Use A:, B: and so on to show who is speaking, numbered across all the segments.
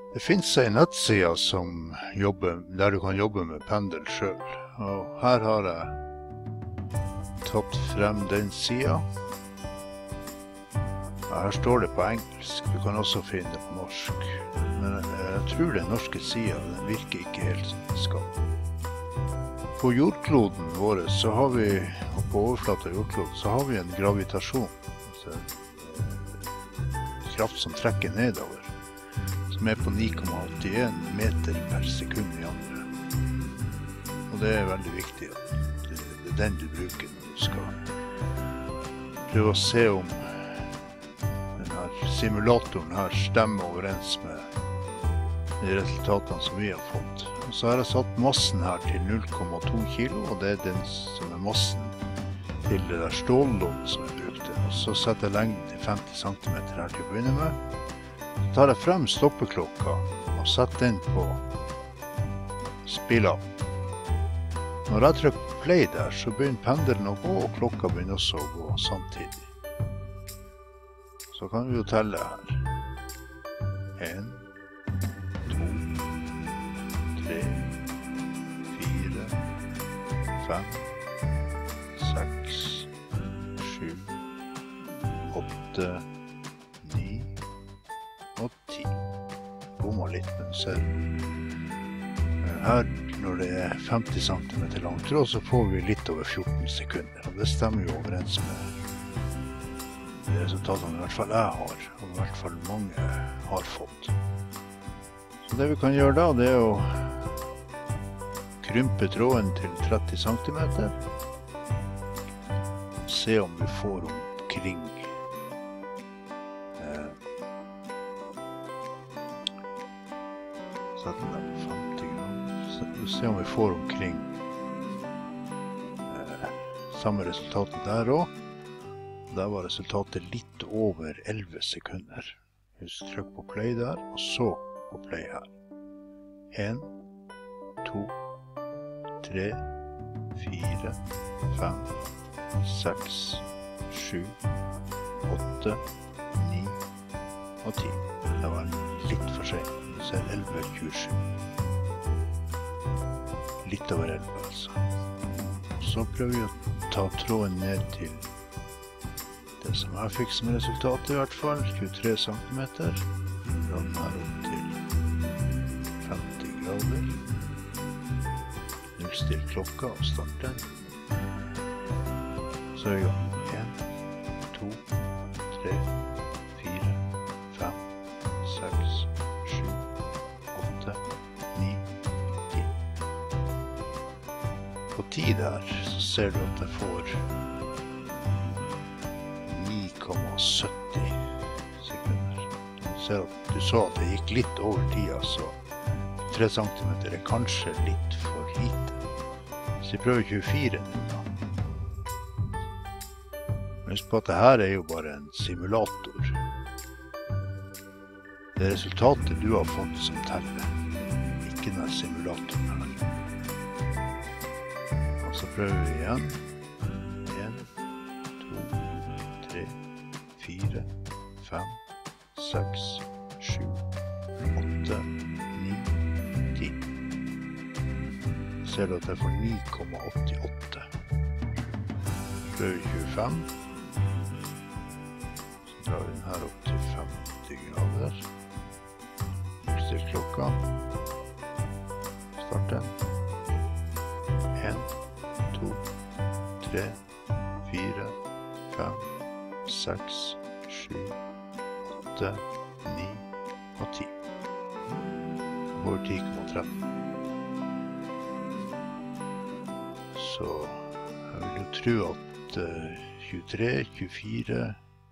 A: Det finnes en nettside der du kan jobbe med pendel selv, og her har jeg tatt frem den siden. Her står det på engelsk, du kan også finne det på norsk, men jeg tror den norske siden den virker ikke helt som den skal. På jordkloden vår, så har vi, og på overflaten av jordkloden, så har vi en gravitasjon, altså kraft som trekker nedover, som er på 9,81 meter per sekund i andre. Og det er veldig viktig at det er den du bruker når du skal prøve å se om denne simulatoren her stemmer overens med de resultatene som vi har fått. Og så har jeg satt massen her til 0,2 kilo, og det er den som er massen til det der stållånet som jeg brukte. Og så setter jeg lengden til 50 cm her til å begynne med. Så tar jeg frem stoppeklokka og setter den på spill av. Når jeg trykker play der, så begynner pendelen å gå, og klokka begynner også å gå samtidig. Så kan vi jo telle her. 1, 2, 3, 4, 5, 6, 7, 8, 9 og 10. Bommer litt, men ser her når det er 50 cm lang tråd, så får vi litt over 14 sekunder. Og det stemmer jo overens med de resultatene i hvert fall jeg har, og i hvert fall mange har fått. Så det vi kan gjøre da, det er å krympe tråden til 30 cm. Se om vi får omkring sette den på 50 grader. Se om vi får omkring samme resultatet der også. Der var resultatet litt over 11 sekunder. Husk, trykk på play der, og så på play her. 1, 2, 3, 4, 5, 6, 7, 8, 9 og 10. Det var litt for sent. Du ser 11,27. Litt over 11 altså. Så prøver vi å ta tråden ned til det som jeg fikk som resultat i hvert fall, 23 cm. Dra den her opp til 50 grader. Nullstill klokka og start den. Så er vi i gang. 1, 2, 3, 4, 5, 6, 7, 8, 9, 10. På 10 der så ser du at jeg får 9,70 sekunder. Du så at det gikk litt over tida, så 3 cm er kanskje litt for lite. Så vi prøver 24 nå da. Husk på at det her er jo bare en simulator. Det er resultatet du har fått som teller, ikke denne simulatoren her. Og så prøver vi igjen. 1, 2, 3, 4, 5, 6, 7, 8, 9, 10. Ser du at jeg får 9,88. Prøver 25. Så drar vi den her opp til 50 grader. Still klokka. Start den. 1, 2, 3, 4, 5, 6, 7, 8, 9 og 10. Over 10,13. Så jeg vil jo tro at 23, 24,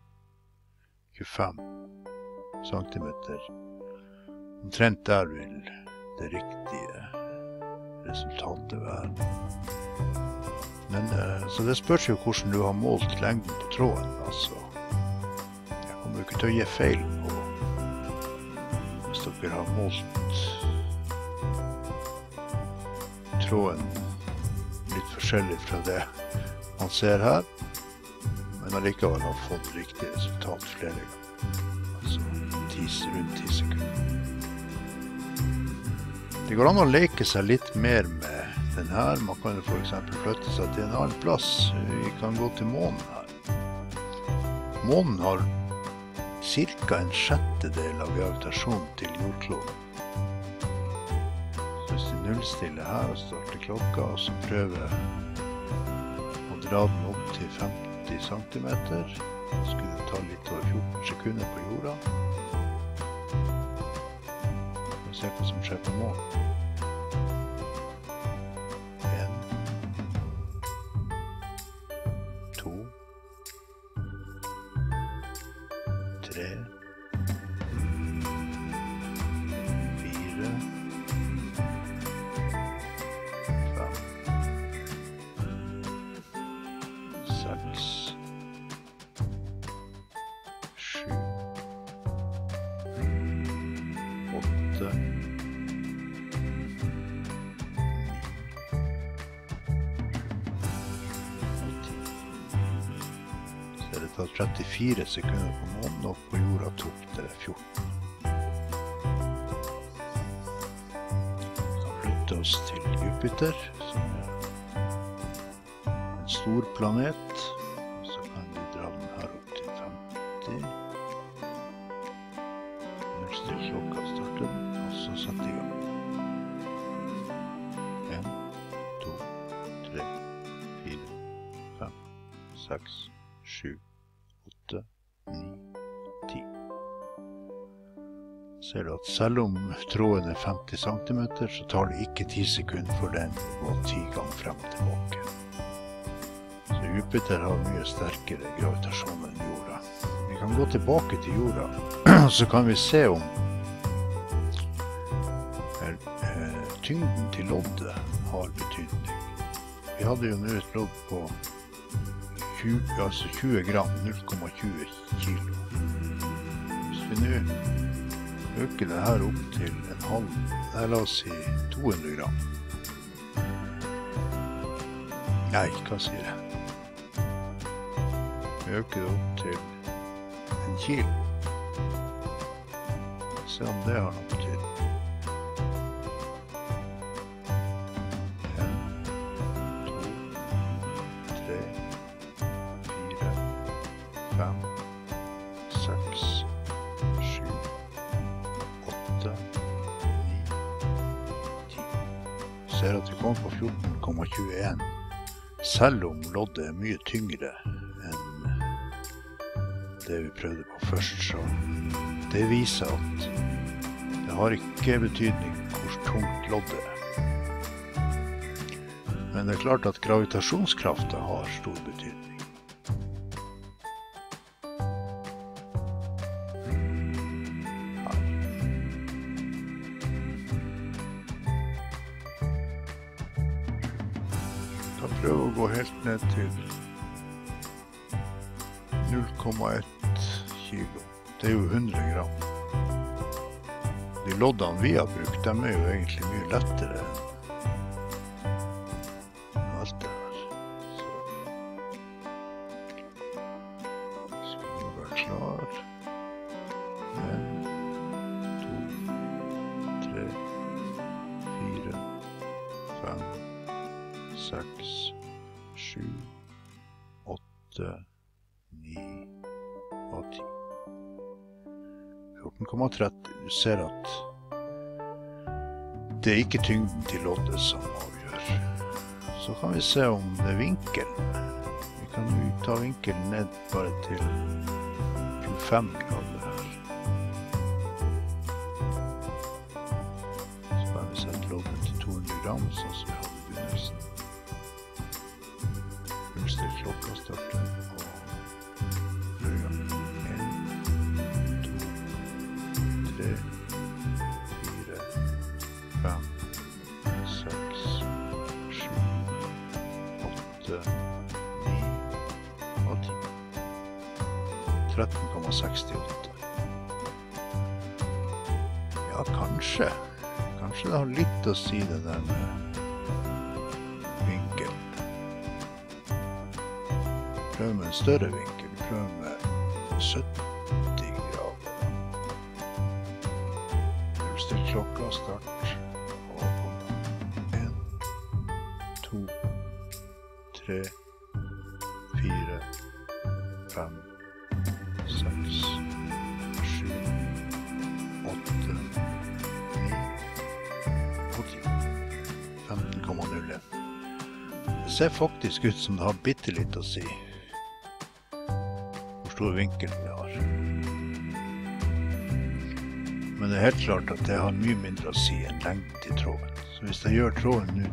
A: 25 centimeter omtrent der vil det riktige resultatet være. Men, så det spørs jo hvordan du har målt lengden på tråden, altså. Jeg kommer jo ikke til å gi feil på hvis dere har målt tråden litt forskjellig fra det man ser her, men allikevel har fått riktig resultat flere ganger, altså rundt 10 sekunder. Det går an å leke seg litt mer med den her. Man kan jo for eksempel flytte seg til en annen plass. Vi kan gå til månen her. Månen har cirka en sjettedel av gravitasjonen til jordkloden. Så hvis vi nullstiller her og starter klokka, og så prøver å dra den opp til 50 centimeter, så skulle det ta litt over 14 sekunder på jorda. Se hva som skjer på månen. 1, 2, 3, 4, 5, 6, 7, 8, 34 sekunder på månen, og på jorda tok det 14. Vi kan flytte oss til Jupiter, som er en stor planet. Så kan vi dra den her opp til 50. Nullstill klokka, starte den, og så sette i gang. 1, 2, 3, 4, 5, 6, 7, 8, 9, 10. Ser du at selv om tråden er 50 cm, så tar det ikke 10 sekunder for den å gå 10 ganger frem og tilbake. Så Jupiter har mye sterkere gravitasjon enn jorda. Vi kan gå tilbake til jorda, så kan vi se om tyngden til loddet har betydning. Vi hadde jo nå et lodd på 20 gram, 0,20 kilo. Hvis vi nå øker det her opp til en halv, la oss si 200 gram. Nei, hva sier jeg? Vi øker det opp til en kilo. Se om det har noe betydning. 5, 6, 7, 8, 9, 10. Ser at vi kommer på 14,21, selv om loddet er mye tyngre enn det vi prøvde på først. Så det viser at det har ikke betydning hvor tungt loddet er. Men det er klart at gravitasjonskraften har stor betydning. Prøv å gå helt ned til 0,1 kilo. Det er jo 100 gram. De loddene vi har brukt, de er jo egentlig mye lettere enn alt det her. Så skal vi være klar. 1, 2, 3, 4, 5, 6, 7, 8, 9 og 10. 14,30. Du ser at det er ikke tyngden til loddet som avgjør. Så kan vi se om det er vinkelen. Vi kan jo ta vinkelen ned bare til 25 grader her. Så kan vi sette loddet til 200 gram, sånn som vi hadde i begynnelsen. Nullstill klokka, starte og gjør gang. 1, 2, 3, 4, 5, 6, 7, 8, 9 og 10. 13,68. Ja, kanskje det har litt å si det der med vinkel. Prøv med en større vinkel, prøv med 70 grader. Nullstill klokka, start, og 3, 4, 5, 6, 7, 8, 9 og 10. 15,01. Det ser faktisk ut som det har bittelitt å si hvor stor vinkel vi har. Men det er helt klart at det har mye mindre å si enn lengden til tråden. Så hvis jeg gjør tråden nå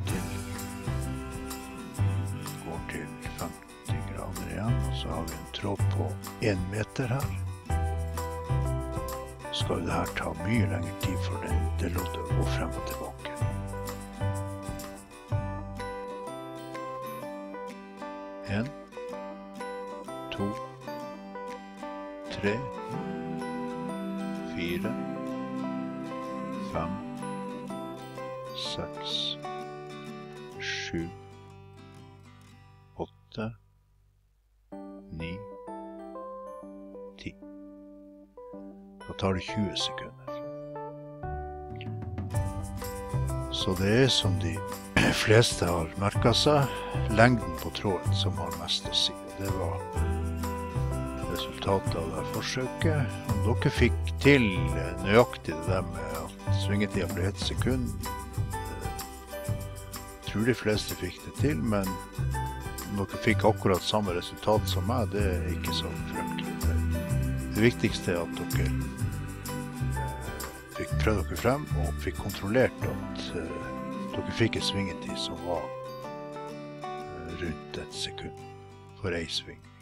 A: går til 50 grader igjen, og så har vi en tråd på 1 meter her, så skal det her ta mye lengre tid for det loddet å gå frem og tilbake. 1, 2, 3, 4, 5, 6, 7, 8, 9, 10. Da tar det 20 sekunder. Så det er som de fleste har merket seg, lengden på tråden som har mest å si. Det var resultatet av det forsøket. Om dere fikk til nøyaktig det der med at svingetiden ble 1 sekund, jeg tror de fleste fikk det til, men om dere fikk akkurat samme resultat som meg, det er ikke så fremtid. Det viktigste er at dere fikk prøvd dere frem og fikk kontrollert at dere fikk en svingetid som var rundt 1 sekund for en sving.